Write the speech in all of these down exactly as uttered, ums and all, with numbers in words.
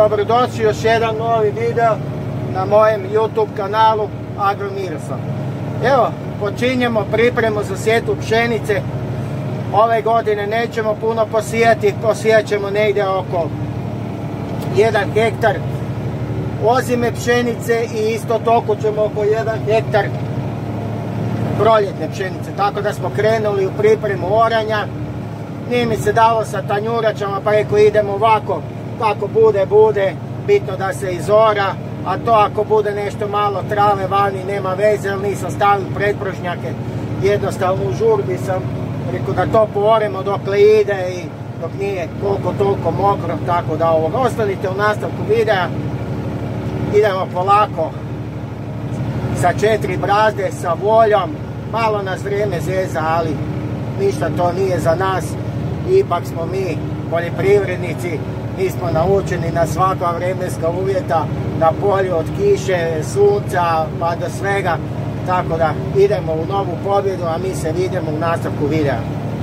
dobrodošli još jedan novi video na mojem YouTube kanalu Agromirso. Evo, počinjemo pripremu za sjetvu pšenice. Ove godine nećemo puno posijati, posijat ćemo negdje oko jedan hektar ozime pšenice i isto toliko ćemo oko jedan hektar proljetne pšenice. Tako da smo krenuli u pripremu oranja. Nije mi se dalo sa tanjuračama, pa reko idemo ovako, kako bude, bude, bitno da se izora, a to ako bude nešto malo trave vani, nema veze, jer nisam stavio pretprožnjake, jednostavno u žurbi sam rekao da to pooremo dokle ide i dok nije koliko toliko mokro, tako da ovoga. Ostanite u nastavku videa, idemo polako sa četiri brazde, sa voljom, malo nas vrijeme zeza, ali ništa to nije za nas. Ipak smo mi poljoprivrednici, mi smo naučeni na svaka vremenska uvjeta, na polju od kiše, sunca pa do svega, tako da idemo u novu pobjedu, a mi se vidimo u nastavku videa.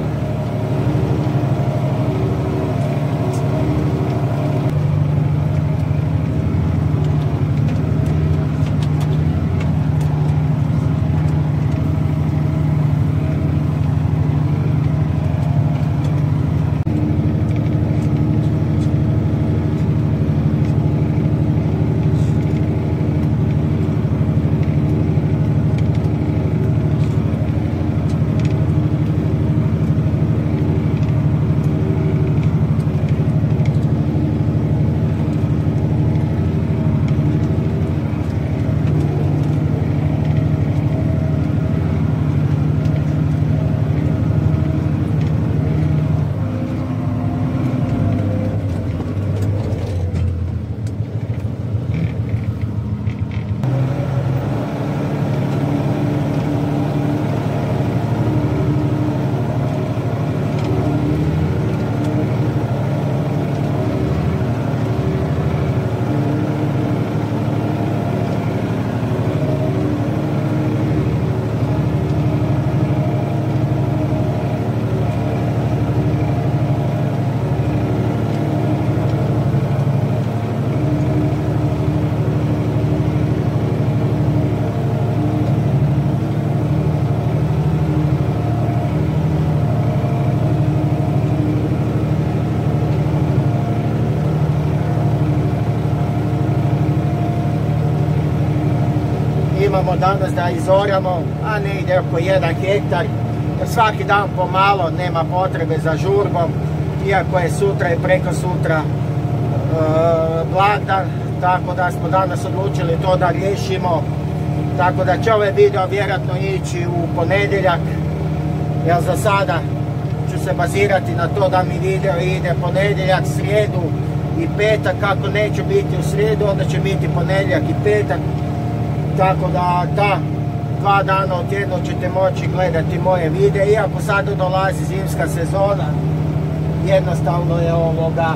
Imamo danas da izoramo, a ne ide oko jedan hektar, jer svaki dan pomalo, nema potrebe za žurbom, iako je sutra i preko sutra e, blagdan, tako da smo danas odlučili to da riješimo, tako da će ovaj video vjerojatno ići u ponedjeljak, jer za sada ću se bazirati na to da mi video ide ponedjeljak, srijedu i petak. Kako neće biti u srijedu, onda će biti ponedjeljak i petak. Tako da ta dva dana u tjednu ćete moći gledati moje videe, iako sada dolazi zimska sezona, jednostavno je ovoga,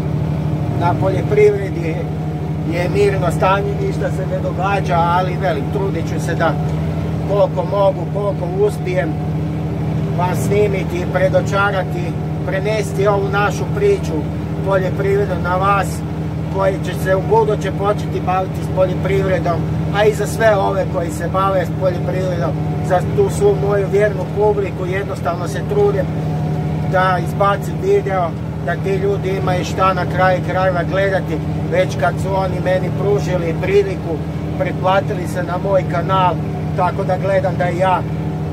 na poljoprivredi je mirno stanje, ništa se ne događa, ali velim, trudit ću se da koliko mogu, koliko uspijem vam snimiti i predočarati, prenesti ovu našu priču poljoprivredu na vas, koji će se u buduće početi baviti s poljoprivredom, a i za sve ove koji se bave s poljoprivredom, za tu svu moju vjernu publiku, jednostavno se trudim da izbacim video, da ti ljudi imaju šta na kraju krajeva gledati, već kad su oni meni pružili priliku, pretplatili se na moj kanal, tako da gledam da i ja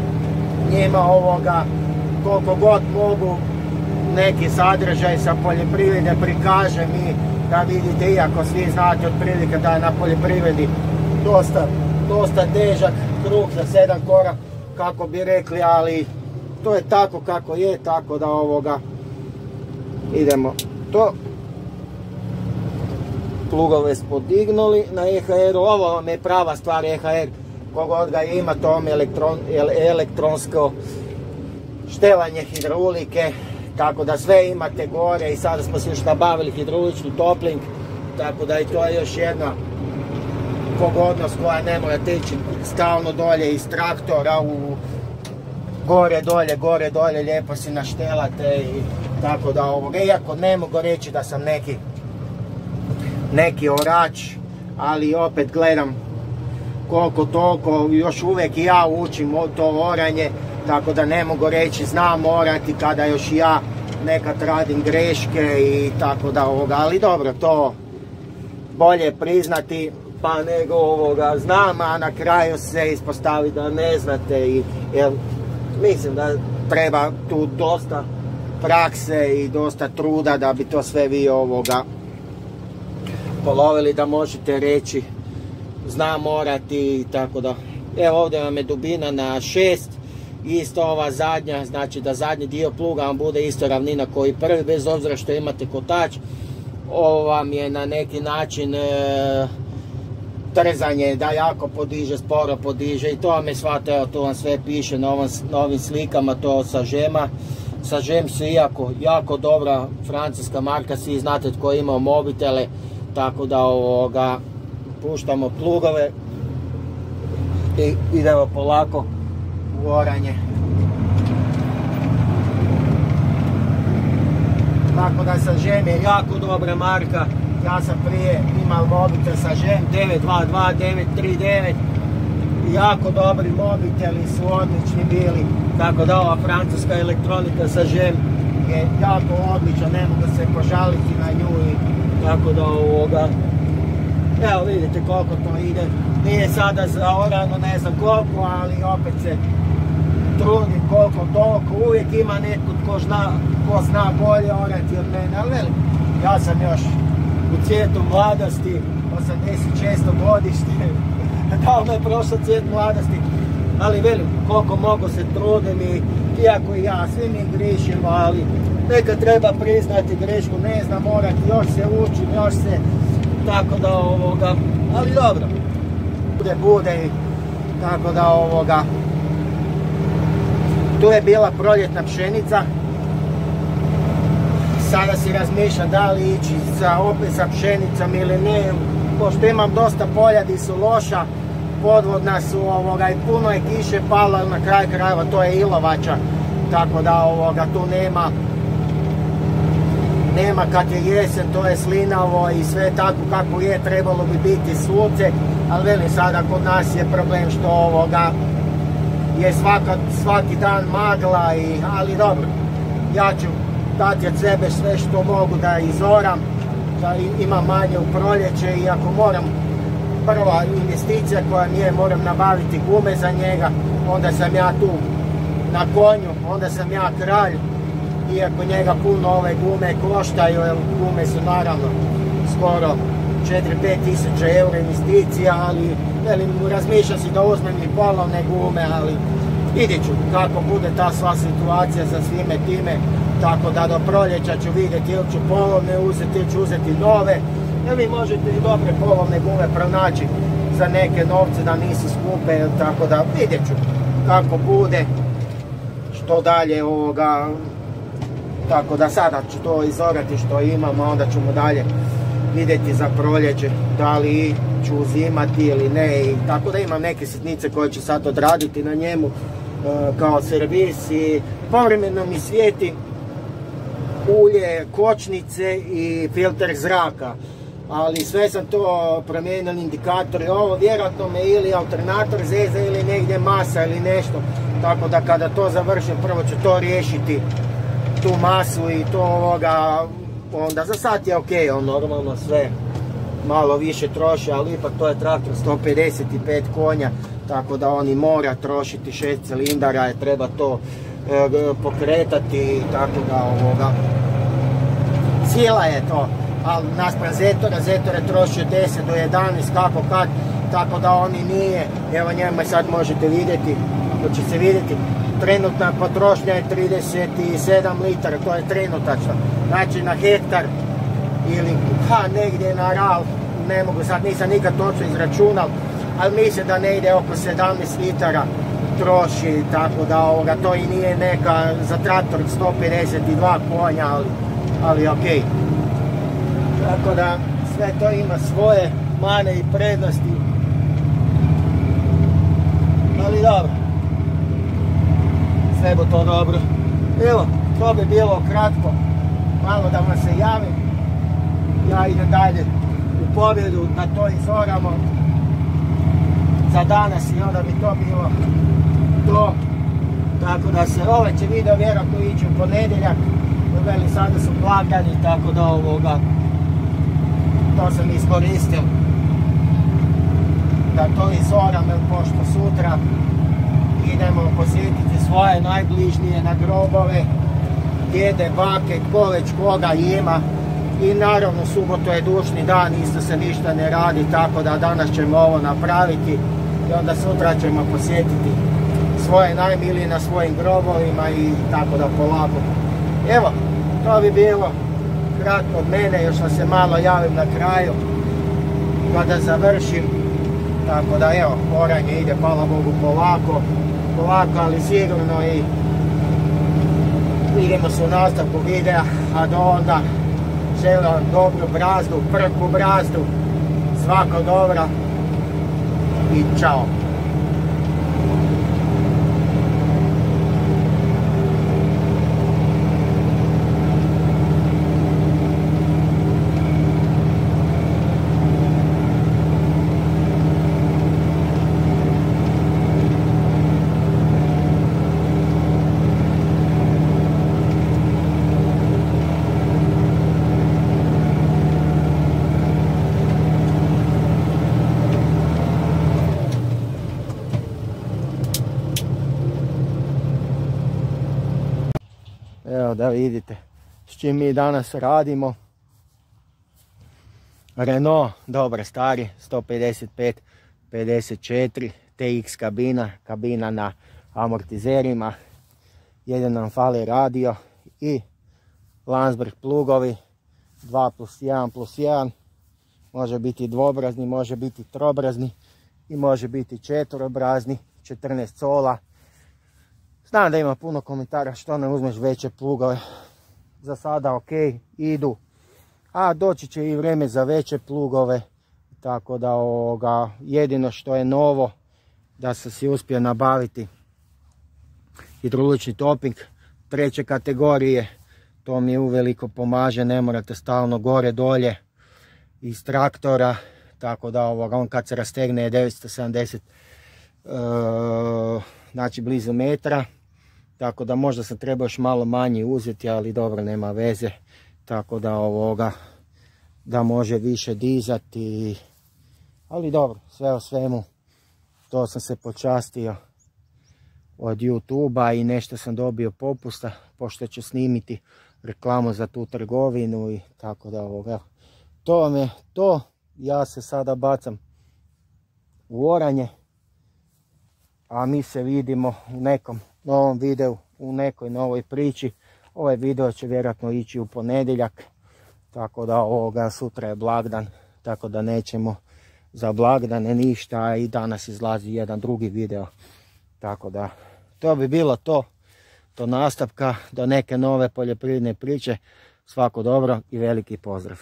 njima ovoga, koliko god mogu, neki sadržaj sa poljoprivrede prikažem i da vidite, iako svi znate otprilike da je na poljoprivredi dosta, dosta težak kruh za sedam korak, kako bi rekli, ali to je tako kako je, tako da ovoga idemo to. Plugove smo podignuli na E H R-u, ovo vam je prava stvar E H R, kogod ga ima, to vam je elektron, elektronsko štelanje hidraulike, tako da sve imate gore i sada smo se još nabavili hidraulični topling, tako da i to je još jedna pogodnost koja ne mora teći stalno dolje iz traktora u gore dolje, gore dolje, lijepo si naštelate i tako da ovoga. Iako ne mogu reći da sam neki neki orač, ali opet gledam koliko toliko, još uvijek i ja učim to oranje, tako da ne mogu reći znam orati kada još ja nekad radim greške i tako da ovoga, ali dobro, to bolje priznati pa nego ovoga znam, a na kraju se ispostavi da ne znate i jer mislim da treba tu dosta prakse i dosta truda da bi to sve vi ovoga polovili, da možete reći znam orati i tako da. Evo ovdje vam je dubina na šest, isto ova zadnja, znači da zadnji dio pluga vam bude isto ravnina koji prvi, bez obzira što imate kotač. Ovo vam je na neki način e, trzanje, da jako podiže, sporo podiže i to vam je shvatio, evo tu vam sve piše na, ovom, na ovim slikama, to Sagema. Sagem su jako, jako dobra francuska marka, svi znate tko ima mobitele, tako da ovoga puštamo plugove i idemo polako u oranje. Tako da Sagem je jako dobra marka, ja sam prije imao mobitel Sagem devet dva dva devet tri devet, jako dobri mobiteli su odlični bili, tako da ova francuska elektronika Sagem je jako odlična, ne mogu se požaliti na nju i tako da ovoga, evo vidite koliko to ide, nije sada zaorano ne znam koliko, ali opet se trudim koliko toliko, uvijek ima netko tko zna, ko zna bolje orati od mene, ali velim, ja sam još u cvijetu mladosti, osamdeset šesto godište, da ono je prošlo cvijet mladosti, ali velim, koliko mogu se trudim i iako i ja, svi mi grišimo, ali nekad treba priznati grešku, ne znam orati, još se učim, još se, tako da ovoga, ali dobro, bude, bude i tako da ovoga, tu je bila proljetna pšenica, sada si razmišljam da li ići sa, opet sa pšenicom ili ne, pošto imam dosta polja di su loša, podvodna su ovoga i puno je kiše palo, na kraju krajeva to je ilovača, tako da ovoga tu nema, nema kad je jesen, to je slinavo i sve tako kako je, trebalo bi biti sunce, ali velim sada kod nas je problem što ovoga je svaka, svaki dan magla, i, ali dobro, ja ću dati od sebe sve što mogu da izoram, da imam manje u proljeće i ako moram, prva investicija koja nije, moram nabaviti gume za njega, onda sam ja tu na konju, onda sam ja kralj, iako njega puno ove gume koštaju, jer gume su naravno skoro četiri do pet tisuća eura investicija, ali velim, razmišljam si da uzmem i polovne gume, ali vidjet ću kako bude ta sva situacija sa svime time, tako da do proljeća ću vidjeti ili ću polovne uzeti ili ću uzeti nove, jer vi možete i dobre polovne gume pronaći za neke novce da nisu skupe, tako da vidjet ću kako bude, što dalje ovoga, tako da sada ću to izorati što imam, a onda ćemo dalje vidjeti za proljeće da li ću uzimati ili ne, i tako da imam neke sitnice koje ću sad odraditi na njemu kao servis i povremeno mi svijeti ulje, kočnice i filter zraka, ali sve sam to promijenio indikator i ovo vjerojatno me ili alternator zeza ili negdje masa ili nešto, tako da kada to završim prvo ću to riješiti, tu masu i to ovoga, onda za sat je ok, on normalno sve malo više troši, ali ipak to je traktor sto pedeset pet konja, tako da on i mora trošiti šest cilindara, treba to e, pokretati i tako da ovoga, sila je to, ali naspram Zetora, Zetor je trošio deset do jedanaest kako kad, tako da on i nije, evo njemu sad možete vidjeti, to će se vidjeti, trenutna potrošnja je trideset sedam litara, to je trenutačno, znači na hektar ili ha, negdje na ral, ne mogu sad, nisam nikad točno izračunal, ali mislim da ne ide oko sedamnaest litara troši, tako da ovoga, to i nije neka za traktor sto pedeset dva konja, ali, ali ok. Tako da sve to ima svoje mane i prednosti, ali dobro, sve bo to dobro. Evo, to bi bilo kratko, malo da vam se javim, ja idem dalje u pobjedu da to izoramo za danas i onda bi to bilo to. Tako da se ovaj će video vjerojatno ići u ponedjeljak, veli sada su blagdani, tako da ovoga to sam iskoristio da to izoram, jer pošto sutra idemo posjetiti svoje najbližnije na grobove, djede, bake, ko već koga ima. I naravno subotu je dušni dan, isto se ništa ne radi, tako da danas ćemo ovo napraviti i onda sutra ćemo posjetiti svoje najmilije na svojim grobovima i tako da polako. Evo, to bi bilo kratko od mene, još da se malo javim na kraju kada završim. Tako da evo, oranje ide, hvala Bogu, polako, polako, ali sigurno i vidimo se u nastavku videa, a do onda želim vam dobru brazdu, prku brazdu, svako dobro i čao. Evo da vidite s čim mi danas radimo. Renault, dobar stari, sto pedeset pet pedeset četiri T X kabina, kabina na amortizerima. Jedan nam fali radio i Landsberg plugovi, dva plus jedan plus jedan. Može biti dvobrazni, može biti trobrazni i može biti četvrobrazni, četrnaest cola. Znam da ima puno komentara što ne uzmeš veće plugove. Za sada ok, idu. A doći će i vrijeme za veće plugove. Tako da ovoga, jedino što je novo da sam si uspio nabaviti hidraulični toping treće kategorije. To mi uveliko pomaže, ne morate stalno gore dolje iz traktora. Tako da ovoga, on kad se rastegne je devetsto sedamdeset uh, znači blizu metra. Tako da možda sam trebao još malo manji uzeti, ali dobro, nema veze. Tako da ovoga, da može više dizati. Ali dobro, sve o svemu, to sam se počastio od YouTube-a i nešto sam dobio popusta, pošto ću snimiti reklamu za tu trgovinu i tako da ovoga. To vam je to, ja se sada bacam u oranje, a mi se vidimo u nekom novom videu, u nekoj novoj priči. Ovaj video će vjerojatno ići u ponedjeljak, tako da ovoga, sutra je blagdan, tako da nećemo za blagdane ništa, a i danas izlazi jedan drugi video. Tako da to bi bilo to, do nastavka, do neke nove poljoprivredne priče. Svako dobro i veliki pozdrav.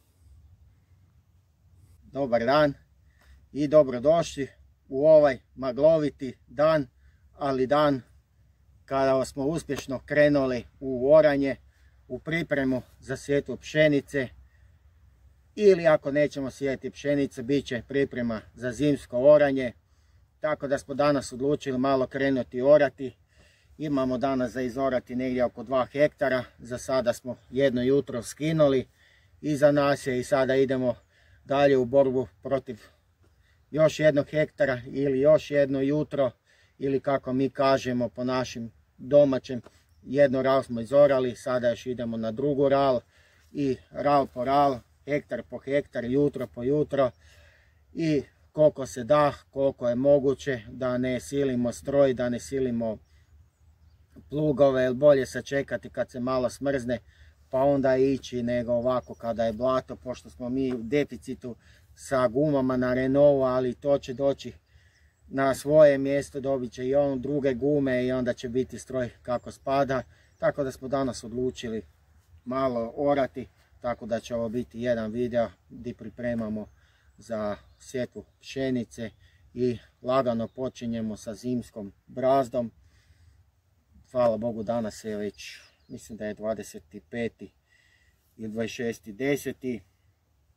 Dobar dan i dobrodošli u ovaj magloviti dan, ali dan kada smo uspješno krenuli u oranje, u pripremu za sjetvu pšenice, ili ako nećemo sijeti pšenice, bit će priprema za zimsko oranje. Tako da smo danas odlučili malo krenuti orati. Imamo danas za izorati negdje oko dva hektara. Za sada smo jedno jutro skinuli iza nas je i sada idemo dalje u borbu protiv još jednog hektara ili još jedno jutro, ili kako mi kažemo po našim domaćem, jedno ral smo izorali, sada još idemo na drugu ral i ral po ral, hektar po hektar, jutro po jutro i koliko se da, koliko je moguće, da ne silimo stroj, da ne silimo plugove, jer bolje sačekati kad se malo smrzne pa onda ići nego ovako kada je blato, pošto smo mi u deficitu sa gumama na Renaultu, ali to će doći na svoje mjesto, dobit će i on druge gume i onda će biti stroj kako spada. Tako da smo danas odlučili malo orati, tako da će ovo biti jedan video gdje pripremamo za sjetvu pšenice i lagano počinjemo sa zimskom brazdom. Hvala Bogu, danas je već, mislim da je dvadeset peti ili dvadeset šesti deseti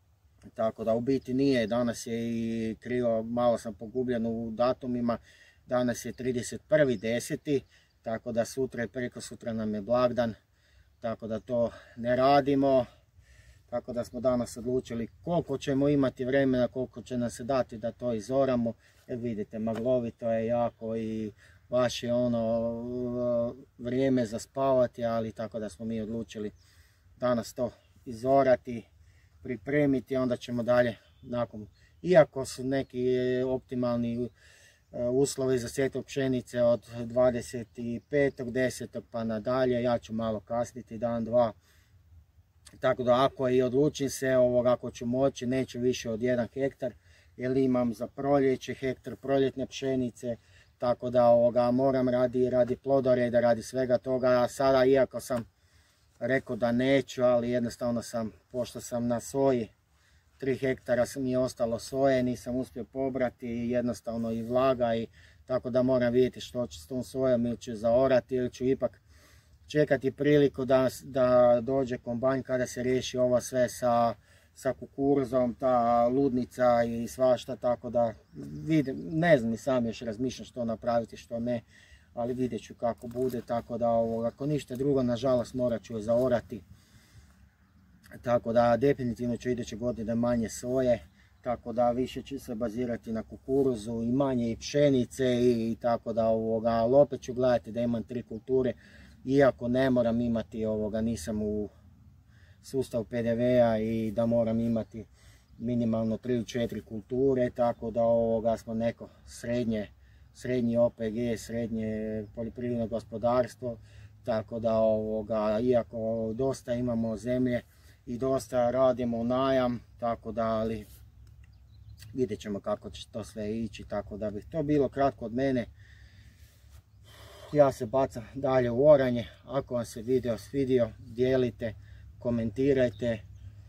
Tako da u biti nije, danas je i krivo, malo sam pogubljen u datumima, danas je trideset prvi deseti tako da sutra i preko sutra nam je blagdan, tako da to ne radimo. Tako da smo danas odlučili koliko ćemo imati vremena, koliko će nam se dati da to izoramo. Jer vidite, maglovito je jako i baš je ono vrijeme za spavati, ali tako da smo mi odlučili danas to izorati, pripremiti, onda ćemo dalje nakon. Iako su neki optimalni uslovi za sjetvu pšenice od dvadeset petog desetog pa nadalje, ja ću malo kasniti dan, dva. Tako da ako i odlučim se, ovog, ako ću moći, neću više od jedan hektar, jer imam za proljeće hektar proljetne pšenice, tako da ovoga, moram radi, radi plodoreda, radi svega toga. A sada, iako sam rekao da neću, ali jednostavno sam, pošto sam na soji, tri hektara mi je ostalo soje, nisam uspio pobrati, jednostavno i vlaga, i tako da moram vidjeti što ću s tom sojom, ili ću zaorati, ili ću ipak čekati priliku da, da dođe kombajn kada se riješi ovo sve sa, sa kukuruzom, ta ludnica i svašta, tako da vidim, ne znam ni sam još razmišljam što napraviti, što ne, ali vidjet ću kako bude, tako da ovo, ako ništa drugo, nažalost morat ću je zaorati, tako da definitivno ću iduće godine manje soje, tako da više ću se bazirati na kukuruzu i manje i pšenice i, i tako da ovoga, ali opet ću gledati da imam tri kulture. Iako ne moram imati ovoga, nisam u sustavu P D V-a i da moram imati minimalno tri ili četiri kulture, tako da ovoga smo neko srednje, srednji O P G, srednje poljoprivredno gospodarstvo, tako da ovoga, iako dosta imamo zemlje i dosta radimo u najam, tako da, ali vidjet ćemo kako će to sve ići, tako da bi to bilo kratko od mene. Ja se bacam dalje u oranje. Ako vam se video svidio, dijelite, komentirajte, e,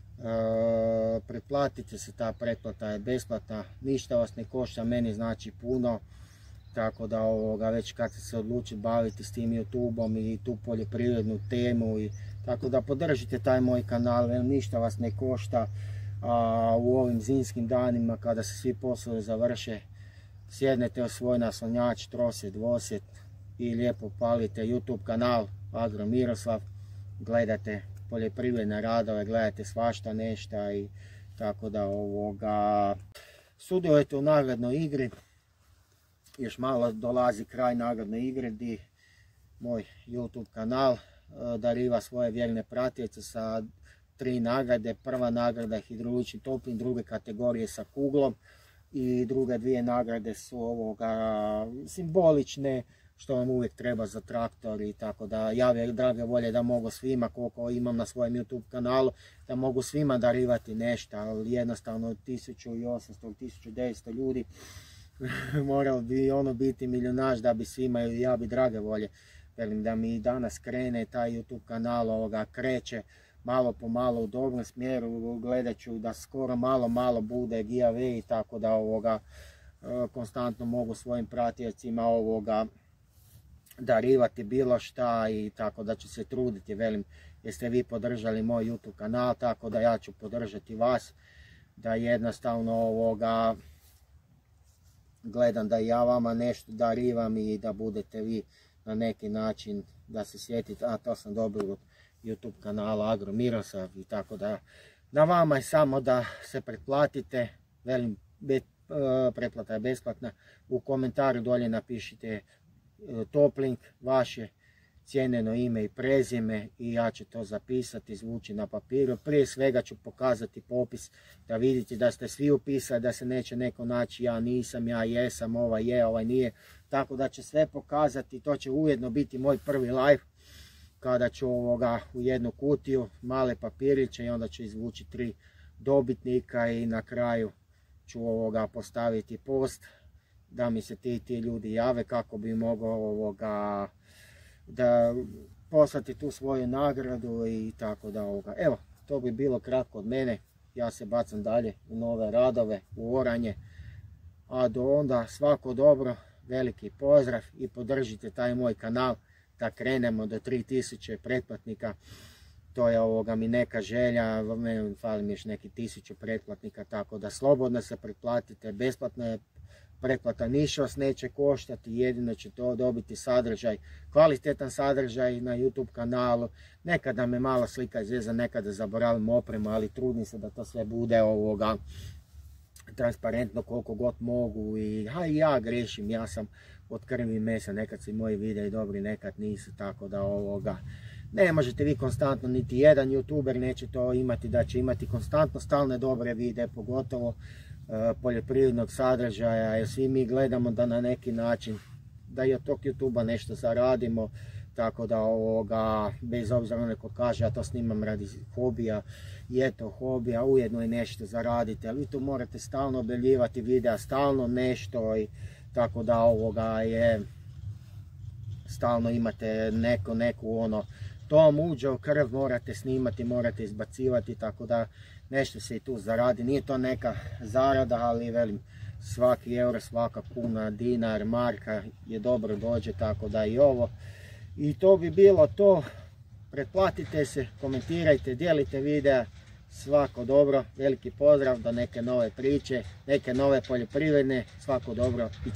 pretplatite se, ta pretplata je besplatna, ništa vas ne košta, meni znači puno, tako da ovoga, već kad se odluči baviti s tim YouTubeom i tu poljoprivrednu temu, i tako da podržite taj moj kanal, jer ništa vas ne košta, a u ovim zimskim danima kada se svi poslovi završe, sjednete u svoj naslonjač, trosjet, dvosjet, i lijepo palite YouTube kanal Agro Miroslav, gledate poljoprivredne radove, gledate svašta nešta, i tako da ovoga, sudjelujete u nagradnoj igri. Još malo dolazi kraj nagradne igre gdje moj YouTube kanal dariva svoje vjerne pratioce sa tri nagrade. Prva nagrada je hidraulični toplin, druge kategorije sa kuglom, i druge dvije nagrade su ovoga simbolične, što vam uvijek treba za traktor, i tako da ja drage volje da mogu svima, koliko imam na svojem YouTube kanalu, da mogu svima darivati nešto, ali jednostavno tisuću osamsto, tisuću devetsto ljudi morao bi ono biti milionaš da bi svima, i ja bi drage volje, velim da mi danas krene taj YouTube kanal, ovoga kreće malo po malo u dobrom smjeru, gledat ću da skoro malo malo bude giveaway, tako da ovoga konstantno mogu svojim pratiocima ovoga darivati bilo šta, i tako da ću se truditi, velim, jer ste vi podržali moj YouTube kanal, tako da ja ću podržati vas, da jednostavno ovoga gledam da ja vama nešto darivam i da budete vi na neki način, da se sjetite, a to sam dobio od YouTube kanala Agro Miroslav, i tako da na vama je samo da se pretplatite, velim, pretplata je besplatna, u komentaru dolje napišite top link, vaše cijenjeno ime i prezime, i ja ću to zapisati, izvući na papiru. Prije svega ću pokazati popis da vidite da ste svi upisali, da se neće neko naći ja nisam, ja jesam, ovaj je, ovaj nije, tako da će sve pokazati. To će ujedno biti moj prvi live kada ću ovoga u jednu kutiju male papiriće, i onda ću izvući tri dobitnika, i na kraju ću ovoga postaviti post da mi se ti, ti ljudi jave kako bi mogao ovoga, da poslati tu svoju nagradu, i tako da ovoga. Evo, to bi bilo kratko od mene. Ja se bacam dalje u nove radove, u oranje. A do onda svako dobro, veliki pozdrav, i podržite taj moj kanal da krenemo do tri tisuće pretplatnika. to je ovoga mi neka želja, meni fali mi još neki tisuću pretplatnika, tako da slobodno se pretplatite, besplatna je pretplata, ništa vas neće koštati, jedino će to dobiti sadržaj, kvalitetan sadržaj na YouTube kanalu. Nekada me mala slika izveza, nekada zaboravim opremu, ali trudim se da to sve bude ovoga transparentno koliko god mogu i ha, i ja grešim, ja sam od krvi i mesa, nekad su i moji videi dobri, nekad nisu, tako da ovoga ne možete vi konstantno, niti jedan youtuber neće to imati, da će imati konstantno stalne dobre videe, pogotovo uh, poljoprivrednog sadržaja, jer svi mi gledamo da na neki način da i od tog YouTubea nešto zaradimo, tako da ovoga, bez obzira neko kaže ja to snimam radi hobija, je to hobija, ujedno je nešto zaradite, ali vi tu morate stalno objavljivati videa, stalno nešto, i tako da ovoga je, stalno imate neko, neku ono, to vam uđe u krv, morate snimati, morate izbacivati, tako da nešto se i tu zaradi, nije to neka zarada, ali velim, svaki euro, svaka kuna, dinar, marka je dobro dođe, tako da i ovo. I to bi bilo to, pretplatite se, komentirajte, dijelite videa, svako dobro, veliki pozdrav do neke nove priče, neke nove poljoprivredne, svako dobro.